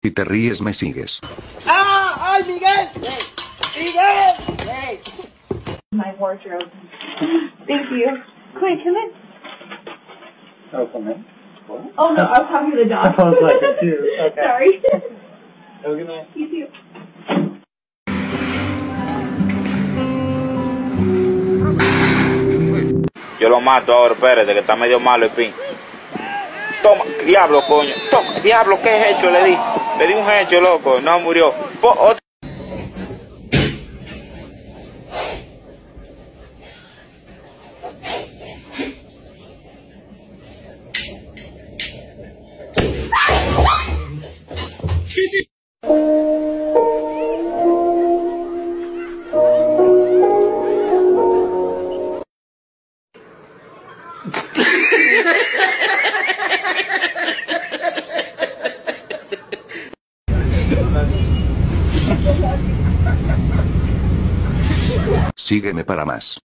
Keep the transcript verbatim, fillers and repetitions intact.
Si te ríes me sigues. ¡Ah! ¡Ay, Miguel! ¡Miguel! Hey. My wardrobe. Thank you. Quick, come in. Oh, come in? What? Oh no, I was talking to the dog. I was like, it's you. Okay. Sorry. Have a good night. You too. Yo lo mato ahora, espérate, que está medio malo el pin. Toma, diablo, coño. Toma, diablo, ¿qué hecho le di? Le di un hecho, loco, no murió. Po, otro. Sígueme para más.